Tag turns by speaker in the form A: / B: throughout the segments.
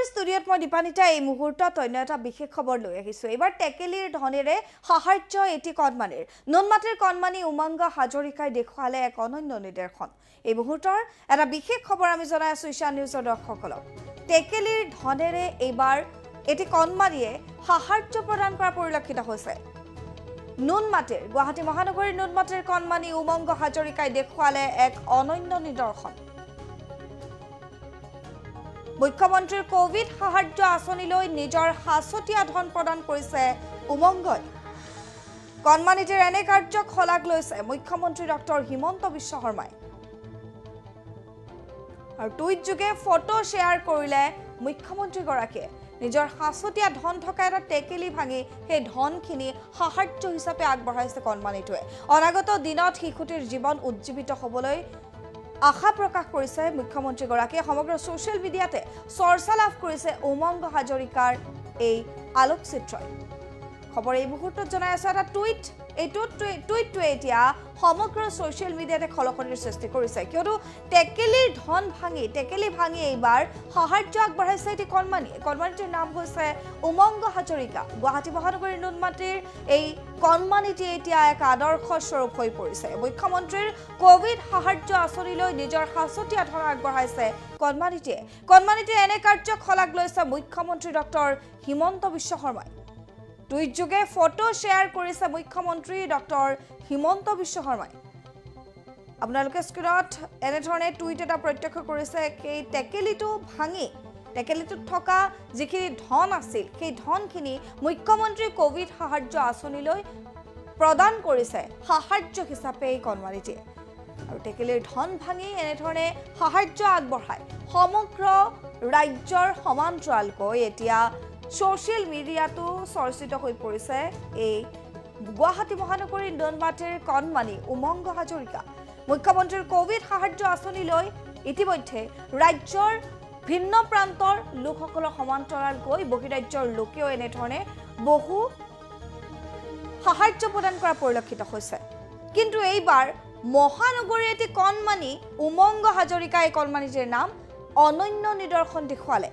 A: ষ্টুডিঅ'ত মই দীপানিতা এই মুহূৰ্তত অন্য এটা বিশেষ খবৰ লৈ আহিছোঁ। এইবাৰ টেকেলিৰ ধনেৰে সাহায্য এটি কণমানিৰ নুনমাটিৰ কণমানি উমংগ হাজৰিকাই দেখুৱালে এক অনন্য নিদৰ্শন। এই মুহূৰ্তৰ এটা বিশেষ খবৰ আমি জনাই আছোঁ ঈশান নিউজৰ দৰ্শকসকলক। টেকেলিৰ ধনেৰে এইবাৰ এটি কণমানিয়ে সাহায্য প্ৰদান কৰা পৰিলক্ষিত হৈছে। নুনমাটিৰ গুৱাহাটী মহানগৰীৰ নুনমাটিৰ কণমানি উমংগ হাজৰিকাই দেখুৱালে এক অনন্য নিদৰ্শন। মুখ্যমন্ত্ৰীৰ কোভিড সাহায্য আঁচনিলৈ নিজৰ হাছতীয়া ধন প্ৰদান কৰিছে উমংগই। কণমানিটিৰ এনে কাৰ্যক শলাগ লৈছে মুখ্যমন্ত্ৰী ডক্টৰ হিমন্ত বিশ্ব শৰ্মাই। আৰু টুইট যোগে ফটো শ্বেয়াৰ কৰিলে মুখ্যমন্ত্ৰীগৰাকীয়ে নিজৰ হাছতীয়া ধন থকা এটা টেকেলি ভাঙি সেই ধনখিনি সাহায্য হিচাপে আগবঢ়াইছে কণমানিটোৱে। অনাগত দিনত শিশুটিৰ জীৱন উজ্জীৱিত হ'বলৈ আশা প্ৰকাশ কৰিছে মুখ্যমন্ত্ৰীগৰাকীয়ে। সমগ্ৰ ছ'চিয়েল মিডিয়াতে চৰ্চা লাভ কৰিছে উমংগ হাজৰিকাৰ এই আলোকচিত্ৰই। খবৰ এই মুহূৰ্তত জনাই আছে এটা টুইট। এই টুইটটোৱে এতিয়া সমগ্ৰ ছ'চিয়েল মিডিয়াতে খলখলিৰ সৃষ্টি কৰিছে, কিয়নো টেকেলি ভাঙি এইবাৰ সাহায্য আগবঢ়াইছে এটি কণমানিটিৰ নাম হৈছে উমংগ হাজৰিকা। গুৱাহাটী মহানগৰীৰ নুনমাটিৰ এই কণমানিটি এতিয়া এক আদৰ্শ স্বৰূপ হৈ পৰিছে। মুখ্যমন্ত্ৰীৰ কোভিড সাহায্য আঁচনিলৈ নিজৰ হাছতীয়া ধন আগবঢ়াইছে কণমানিটিয়ে এনে কাৰ্যক শলাগ লৈছে মুখ্যমন্ত্ৰী ডক্টৰ হিমন্ত বিশ্ব শৰ্মাই। টুইট যোগে ফটো শ্বেয়াৰ কৰিছে মুখ্যমন্ত্ৰী ডক্টৰ হিমন্ত বিশ্ব শৰ্মাই। আপোনালোকে স্ক্ৰীনত এনেধৰণে টুইট এটা প্ৰত্যক্ষ কৰিছে। সেই টেকেলিটো ভাঙি টেকেলিটোত থকা যিখিনি ধন আছিল সেই ধনখিনি মুখ্যমন্ত্ৰী কোভিড সাহায্য আঁচনিলৈ প্ৰদান কৰিছে সাহায্য হিচাপে এই কণমানিটিয়ে। আৰু টেকেলিৰ ধন ভাঙি এনেধৰণে সাহায্য আগবঢ়াই সমগ্ৰ ৰাজ্যৰ সমান্তৰালকৈ এতিয়া ছ'চিয়েল মিডিয়াতো চৰ্চিত হৈ পৰিছে এই গুৱাহাটী মহানগৰীৰ নুনমাটিৰ কণমানি উমংগ হাজৰিকা। মুখ্যমন্ত্ৰীৰ কোভিড সাহায্য আঁচনিলৈ ইতিমধ্যে ৰাজ্যৰ ভিন্ন প্ৰান্তৰ লোকসকলৰ সমান্তৰালকৈ বহিৰাজ্যৰ লোকেও এনেধৰণে বহু সাহায্য প্ৰদান কৰা পৰিলক্ষিত হৈছে। কিন্তু এইবাৰ মহানগৰীৰ এটি কণমানি উমংগ হাজৰিকা, এই কণমানিটিৰ নাম অনন্য নিদৰ্শন দেখুৱালে।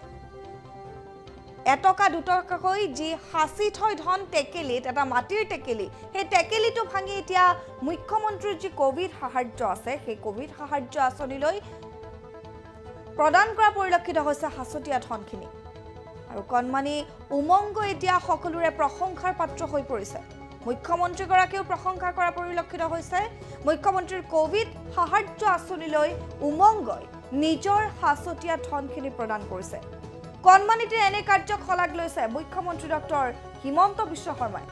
A: এটকা দুটকাকৈ যি সাঁচি থয় ধন টেকেলিত, এটা মাটিৰ টেকেলি, সেই টেকেলিটো ভাঙি এতিয়া মুখ্যমন্ত্ৰীৰ যি কোভিড সাহায্য আছে সেই কোভিড সাহায্য আঁচনিলৈ প্ৰদান কৰা পৰিলক্ষিত হৈছে হাছতীয়া ধনখিনি। আৰু কণমানি উমংগ এতিয়া সকলোৰে প্ৰশংসাৰ পাত্ৰ হৈ পৰিছে। মুখ্যমন্ত্ৰীগৰাকীয়েও প্ৰশংসা কৰা পৰিলক্ষিত হৈছে। মুখ্যমন্ত্ৰীৰ কোভিড সাহায্য আঁচনিলৈ উমংগই নিজৰ হাছতীয়া ধনখিনি প্ৰদান কৰিছে। কণমানিটিৰ এনে কাৰ্যক শলাগ লৈছে মুখ্যমন্ত্ৰী ডক্টৰ হিমন্ত বিশ্ব শৰ্মাই।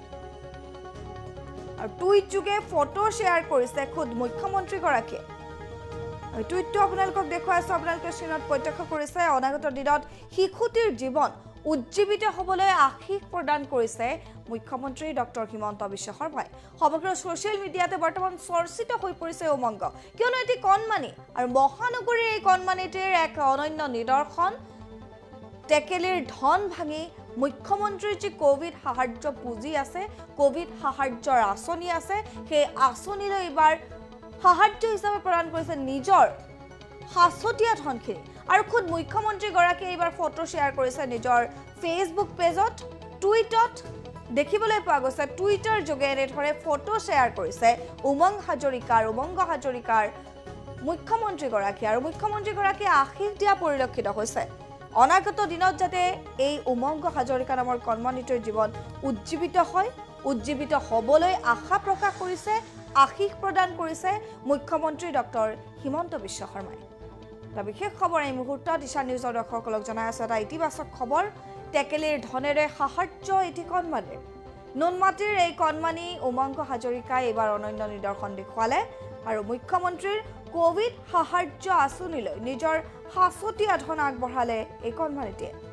A: আৰু টুইট যোগে ফটো শ্বেয়াৰ কৰিছে খুদ মুখ্যমন্ত্ৰীগৰাকীয়ে। আৰু টুইটটো আপোনালোকক দেখুৱাইছোঁ, আপোনালোকে স্ক্ৰীনত প্ৰত্যক্ষ কৰিছে। অনাগত দিনত শিশুটিৰ জীৱন উজ্জীৱিত হ'বলৈ আশীষ প্ৰদান কৰিছে মুখ্যমন্ত্ৰী ডক্টৰ হিমন্ত বিশ্ব শৰ্মাই। সমগ্ৰ ছ'চিয়েল মিডিয়াতে বৰ্তমান চৰ্চিত হৈ পৰিছে উমংগ, কিয়নো এটি কণমানি আৰু মহানগৰীৰ এই কণমানিটিৰ এক অনন্য নিদৰ্শন। টেকেলিৰ ধন ভাঙি মুখ্যমন্ত্ৰীৰ যি কোভিড সাহায্য পুঁজি আছে, কোভিড সাহায্যৰ আঁচনি আছে, সেই আঁচনিলৈ এইবাৰ সাহায্য হিচাপে প্ৰদান কৰিছে নিজৰ হাছতীয়া ধনখিনি। আৰু খুদ মুখ্যমন্ত্ৰীগৰাকীয়ে এইবাৰ ফটো শ্বেয়াৰ কৰিছে নিজৰ ফেচবুক পেজত। টুইটত দেখিবলৈ পোৱা গৈছে, টুইটাৰ যোগে এনেধৰণে ফটো শ্বেয়াৰ কৰিছে উমংগ হাজৰিকাৰ মুখ্যমন্ত্ৰীগৰাকীয়ে। আৰু মুখ্যমন্ত্ৰীগৰাকীয়ে আশীষ দিয়া পৰিলক্ষিত হৈছে। অনাগত দিনত যাতে এই উমংগ হাজৰিকা নামৰ কণমানিটিৰ জীৱন উজ্জীৱিত হ'বলৈ আশা প্ৰকাশ কৰিছে, আশীষ প্ৰদান কৰিছে মুখ্যমন্ত্ৰী ডক্টৰ হিমন্ত বিশ্ব শৰ্মাই। এটা বিশেষ খবৰ এই মুহূৰ্তত ঈশান নিউজৰ দৰ্শকসকলক জনাই আছে এটা ইতিবাচক খবৰ। টেকেলিৰ ধনেৰে সাহায্য এটি কণমানিৰ নুনমাটিৰ এই কণমানি উমংগ হাজৰিকাই এইবাৰ অনন্য নিদৰ্শন দেখুৱালে। আৰু মুখ্যমন্ত্ৰীৰ কোভিড সাহায্য আঁচনিলৈ নিজৰ হাছতীয়া ধন আগবঢ়ালে এই কণমানিটিয়ে।